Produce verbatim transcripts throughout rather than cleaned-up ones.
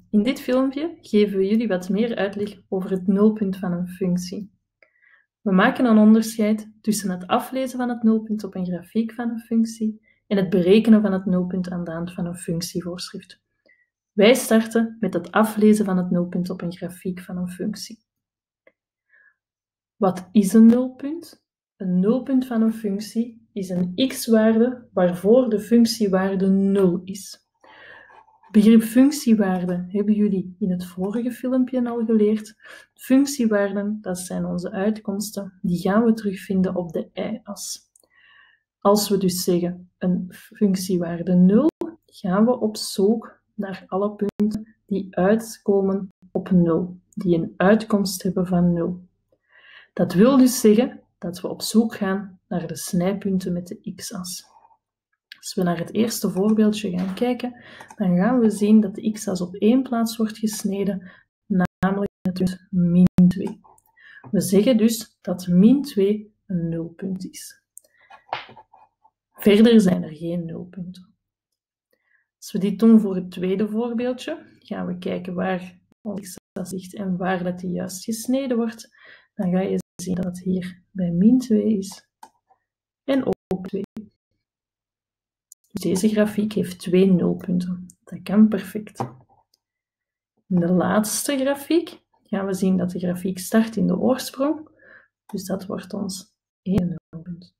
In dit filmpje geven we jullie wat meer uitleg over het nulpunt van een functie. We maken een onderscheid tussen het aflezen van het nulpunt op een grafiek van een functie en het berekenen van het nulpunt aan de hand van een functievoorschrift. Wij starten met het aflezen van het nulpunt op een grafiek van een functie. Wat is een nulpunt? Een nulpunt van een functie is een x-waarde waarvoor de functiewaarde nul is. Het begrip functiewaarde hebben jullie in het vorige filmpje al geleerd. Functiewaarden, dat zijn onze uitkomsten, die gaan we terugvinden op de y-as. Als we dus zeggen een functiewaarde nul, gaan we op zoek naar alle punten die uitkomen op nul, die een uitkomst hebben van nul. Dat wil dus zeggen dat we op zoek gaan naar de snijpunten met de x-as. Als we naar het eerste voorbeeldje gaan kijken, dan gaan we zien dat de x-as op één plaats wordt gesneden, namelijk het punt min twee. We zeggen dus dat min twee een nulpunt is. Verder zijn er geen nulpunten. Als we dit doen voor het tweede voorbeeldje, gaan we kijken waar onze x-as ligt en waar dat die juist gesneden wordt. Dan ga je zien dat het hier bij min twee is en ook twee. Dus deze grafiek heeft twee nulpunten. Dat kan perfect. In de laatste grafiek gaan we zien dat de grafiek start in de oorsprong. Dus dat wordt ons één nulpunt.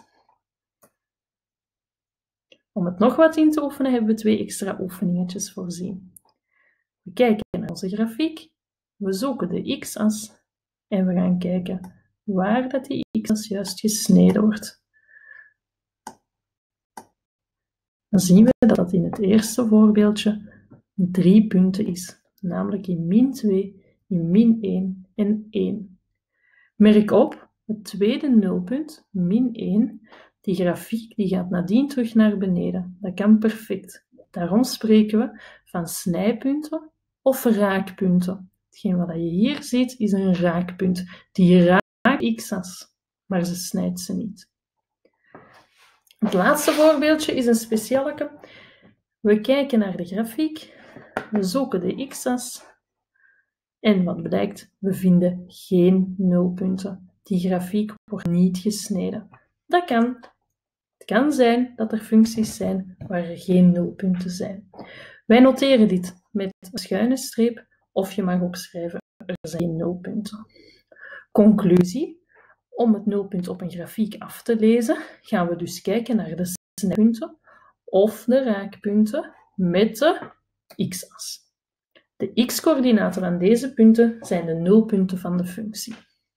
Om het nog wat in te oefenen hebben we twee extra oefeningetjes voorzien. We kijken naar onze grafiek, we zoeken de x-as en we gaan kijken waar dat die x-as juist gesneden wordt. Dan zien we dat dat in het eerste voorbeeldje drie punten is, namelijk in min twee, in min één en één. Merk op, het tweede nulpunt, min één, die grafiek die gaat nadien terug naar beneden. Dat kan perfect. Daarom spreken we van snijpunten of raakpunten. Hetgeen wat je hier ziet is een raakpunt. Die raakt x-as, maar ze snijdt ze niet. Het laatste voorbeeldje is een specialeke. We kijken naar de grafiek, we zoeken de x-as en wat blijkt? We vinden geen nulpunten. Die grafiek wordt niet gesneden. Dat kan. Het kan zijn dat er functies zijn waar er geen nulpunten zijn. Wij noteren dit met een schuine streep of je mag ook schrijven er zijn geen nulpunten. Conclusie. Om het nulpunt op een grafiek af te lezen, gaan we dus kijken naar de snijpunten of de raakpunten met de x-as. De x-coördinaten van deze punten zijn de nulpunten van de functie.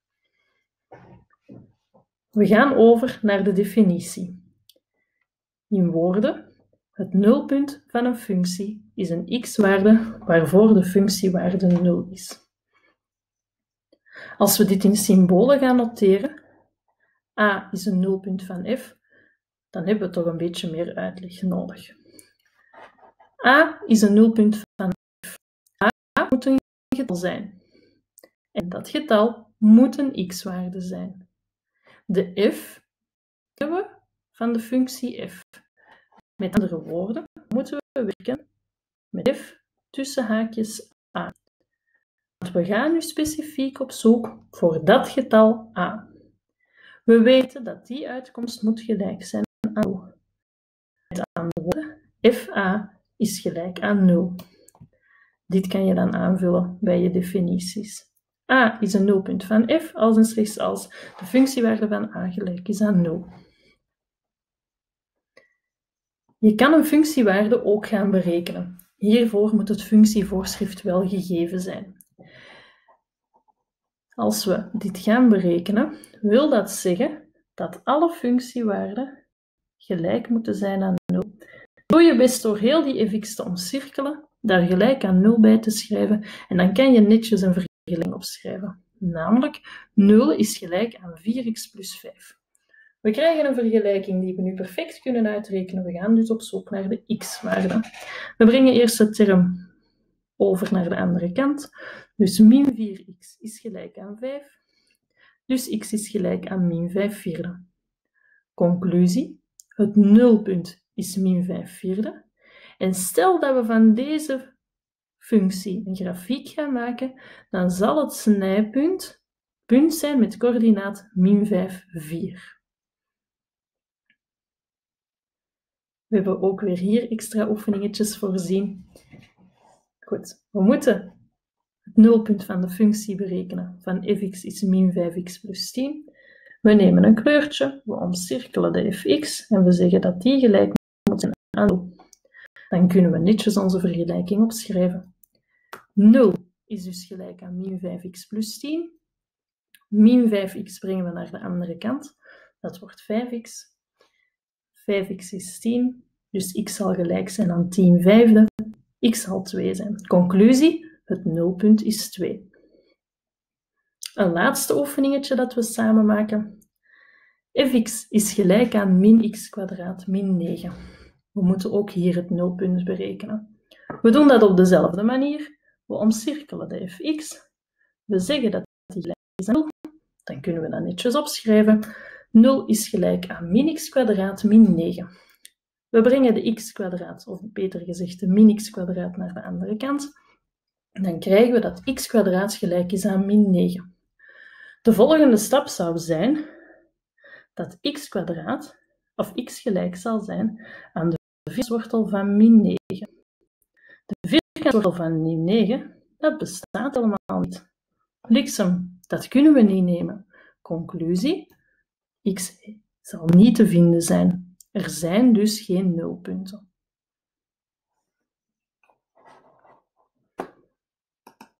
We gaan over naar de definitie. In woorden, het nulpunt van een functie is een x-waarde waarvoor de functiewaarde nul is. Als we dit in symbolen gaan noteren, a is een nulpunt van f, dan hebben we toch een beetje meer uitleg nodig. A is een nulpunt van f. A moet een getal zijn. En dat getal moet een x-waarde zijn. De f hebben we van de functie f. Met andere woorden moeten we werken met f tussen haakjes a. We gaan nu specifiek op zoek voor dat getal a. We weten dat die uitkomst moet gelijk zijn aan nul. Met andere woorden, fa is gelijk aan nul. Dit kan je dan aanvullen bij je definities. A is een nulpunt van f als en slechts als de functiewaarde van a gelijk is aan nul. Je kan een functiewaarde ook gaan berekenen. Hiervoor moet het functievoorschrift wel gegeven zijn. Als we dit gaan berekenen, wil dat zeggen dat alle functiewaarden gelijk moeten zijn aan nul. Doe je best door heel die fx te omcirkelen, daar gelijk aan nul bij te schrijven en dan kan je netjes een vergelijking opschrijven. Namelijk, nul is gelijk aan vier x plus vijf. We krijgen een vergelijking die we nu perfect kunnen uitrekenen. We gaan dus op zoek naar de x-waarde. We brengen eerst de term over naar de andere kant. Dus min vier x is gelijk aan vijf. Dus x is gelijk aan min vijf vierde. Conclusie. Het nulpunt is min vijf vierde. En stel dat we van deze functie een grafiek gaan maken, dan zal het snijpunt punt zijn met coördinaat min vijf, vier. We hebben ook weer hier extra oefeningetjes voorzien. Goed, we moeten het nulpunt van de functie berekenen. Van fx is min vijf x plus tien. We nemen een kleurtje, we omcirkelen de fx en we zeggen dat die gelijk moet zijn aan nul. Dan kunnen we netjes onze vergelijking opschrijven. nul is dus gelijk aan min vijf x plus tien. Min vijf x brengen we naar de andere kant. Dat wordt vijf x. vijf x is tien, dus x zal gelijk zijn aan tien vijfde. X zal twee zijn. Conclusie, het nulpunt is twee. Een laatste oefeningetje dat we samen maken. fx is gelijk aan min x kwadraat min negen. We moeten ook hier het nulpunt berekenen. We doen dat op dezelfde manier. We omcirkelen de fx. We zeggen dat die gelijk is aan nul. Dan kunnen we dat netjes opschrijven. nul is gelijk aan min x kwadraat min negen. We brengen de x kwadraat, of beter gezegd de min x kwadraat, naar de andere kant. En dan krijgen we dat x kwadraat gelijk is aan min negen. De volgende stap zou zijn dat x kwadraat, of x gelijk zal zijn aan de vierkantswortel van min negen. De vierkantswortel van min negen, dat bestaat helemaal niet. Bliksem, dat kunnen we niet nemen. Conclusie, x zal niet te vinden zijn. Er zijn dus geen nulpunten.